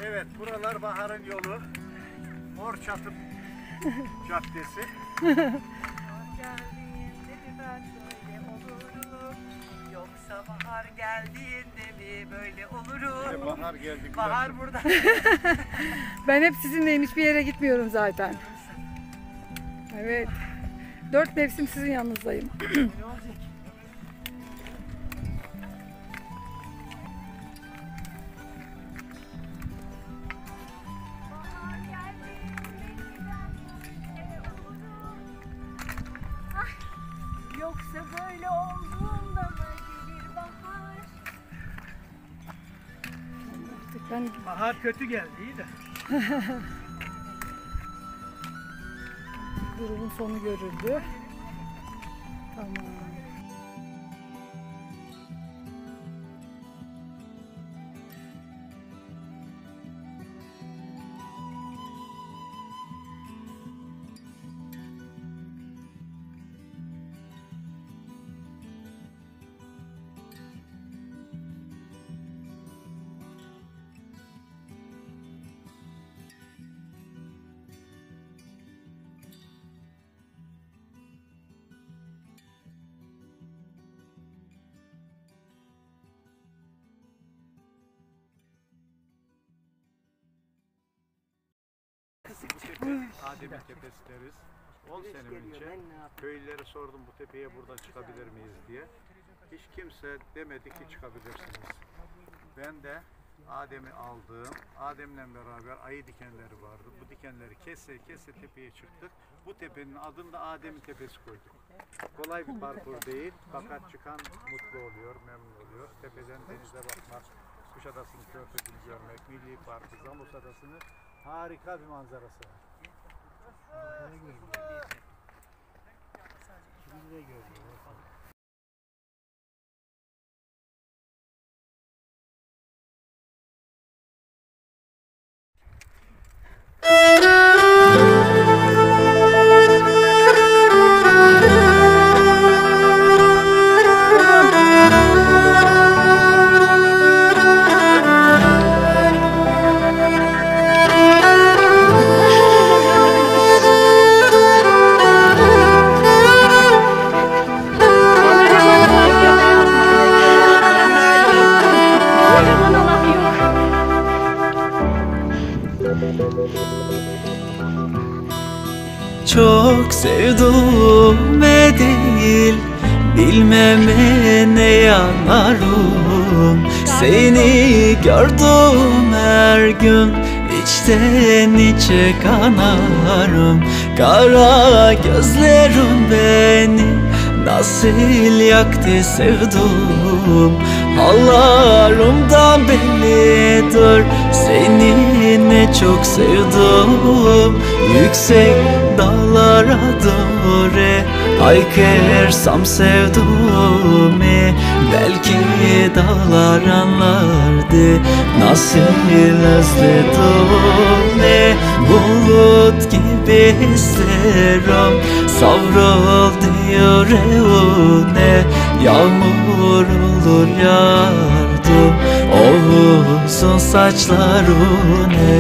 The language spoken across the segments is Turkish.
Evet, buralar baharın yolu. Morçatım Caddesi. Geldiğinde mi ben böyle olurum? Yoksa bahar geldiğinde mi böyle olurum? Bahar geldi. Bahar burada. Ben hep sizinleyim, hiçbir yere gitmiyorum zaten. Evet. 4 mevsim sizin yanınızdayım. Ne olacak? Yoksa böyle olduğunda mı gelir bahar? Ben Bahar kötü geldi, iyi de. grubun sonu görüldü. Tamam. Adem'in Tepesi deriz. 10 sene önce köylülere sordum bu tepeye buradan çıkabilir miyiz diye. Hiç kimse demedi ki çıkabilirsiniz. Ben de Adem'i aldım. Adem'le beraber ayı dikenleri vardı. Bu dikenleri kese kese tepeye çıktık. Bu tepenin adını da Adem'in Tepesi koyduk. Kolay bir parkur değil fakat çıkan mutlu oluyor, memnun oluyor. Tepeden denize bakmak, Kuşadası'nın körfezini görmek, Milli Parkı, Zamus Adası'nı harika bir manzarası var. Şimdi de görüyorum. Çok sevduğume değil, bilmeme ne yanarım. Seni gördüm her gün, içten içe kanarım. Kara gözlerim beni nasıl yaktı sevdum. Hallarımdan bellidir seni ne çok sevdim. Yüksek dağlara doğru haykırsam sevduğumu, belki dağlar anlardı nasıl özledim. Ne bulut gibi isterim savruldu yüreğine, yağmur olur yardım o uzun saçlarına.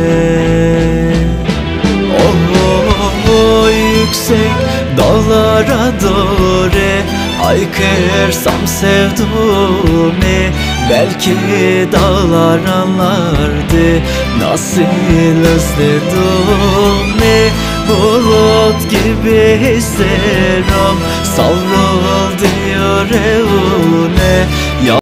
O yüksek dağlara doğru haykırsam sevduğumu, belki dağlar anlardı nasıl özledim. Bulut gibi isterim savruldu yüreğine,